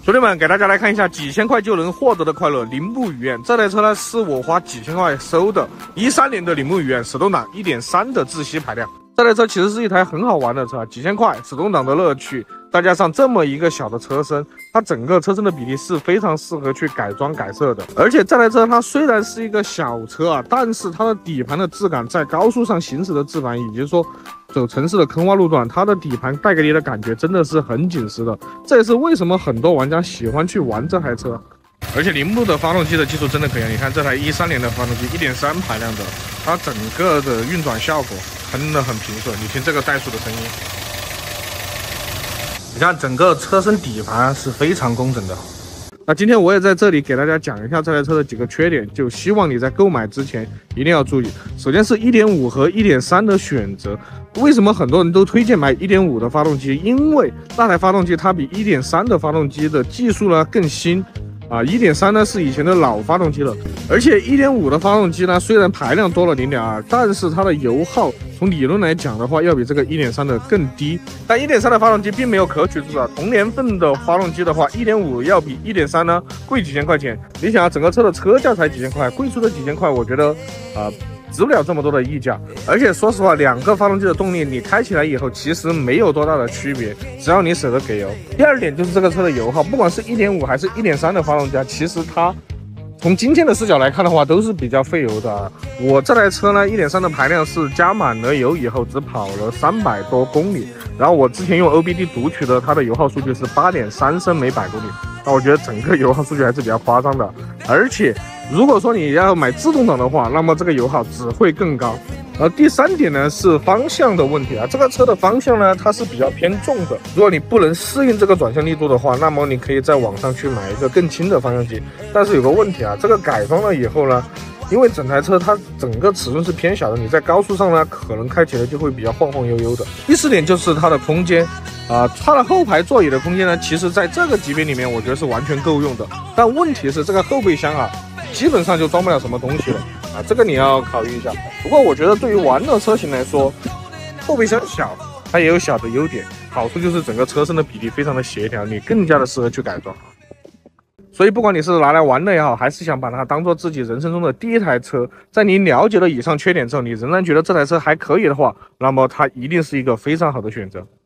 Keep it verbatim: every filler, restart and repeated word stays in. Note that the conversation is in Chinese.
兄弟们，给大家来看一下几千块就能获得的快乐——铃木雨燕。这台车呢，是我花几千块收的，一三年的铃木雨燕，手动挡 一点三 的自吸排量。这台车其实是一台很好玩的车，几千块，手动挡的乐趣，再加上这么一个小的车身，它整个车身的比例是非常适合去改装改色的。而且这台车它虽然是一个小车啊，但是它的底盘的质感，在高速上行驶的质感，以及说走城市的坑洼路段，它的底盘带给你的感觉真的是很紧实的。这也是为什么很多玩家喜欢去玩这台车。而且铃木的发动机的技术真的可以，你看这台一三年的发动机 一点三 排量的，它整个的运转效果真的很平顺。你听这个怠速的声音，你看整个车身底盘是非常工整的。那今天我也在这里给大家讲一下这台车的几个缺点，就希望你在购买之前一定要注意。首先是 一点五 和 一点三 的选择，为什么很多人都推荐买 一点五 的发动机？因为那台发动机它比 一点三 的发动机的技术呢更新。啊 ，一点三 呢是以前的老发动机了，而且 一点五 的发动机呢，虽然排量多了 零点二，但是它的油耗从理论来讲的话，要比这个 一点三 的更低。但 一点三 的发动机并没有可取之处，同年份的发动机的话 ，一点五 要比 一点三 呢贵几千块钱。你想啊，整个车的车价才几千块，贵出的几千块，我觉得啊。呃值不了这么多的溢价，而且说实话，两个发动机的动力你开起来以后，其实没有多大的区别，只要你舍得给油。第二点就是这个车的油耗，不管是 一点五 还是 一点三 的发动机，其实它从今天的视角来看的话，都是比较费油的啊。我这台车呢 ，一点三 的排量是加满了油以后只跑了三百多公里，然后我之前用 O B D 读取的它的油耗数据是 八点三升每百公里，那我觉得整个油耗数据还是比较夸张的，而且。如果说你要买自动挡的话，那么这个油耗只会更高。而第三点呢是方向的问题啊，这个车的方向呢它是比较偏重的，如果你不能适应这个转向力度的话，那么你可以在网上去买一个更轻的方向机。但是有个问题啊，这个改装了以后呢，因为整台车它整个尺寸是偏小的，你在高速上呢可能开起来就会比较晃晃悠悠的。第四点就是它的空间。啊、呃，它的后排座椅的空间呢，其实在这个级别里面，我觉得是完全够用的。但问题是这个后备箱啊，基本上就装不了什么东西了啊，这个你要考虑一下。不过我觉得对于玩乐车型来说，后备箱小，它也有小的优点，好处就是整个车身的比例非常的协调，你更加的适合去改装。所以不管你是拿来玩的也好，还是想把它当做自己人生中的第一台车，在你了解了以上缺点之后，你仍然觉得这台车还可以的话，那么它一定是一个非常好的选择。